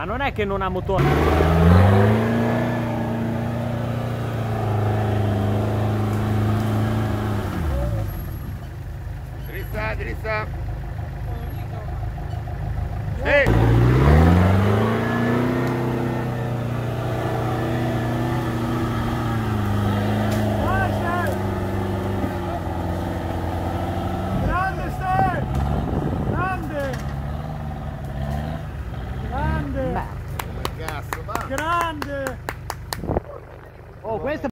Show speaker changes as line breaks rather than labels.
Ma non è che non ha motore.
Dritta, dritta.
Grande Ste! Grande! Grande!
Cazzo, va.
Grande!
Oh, questo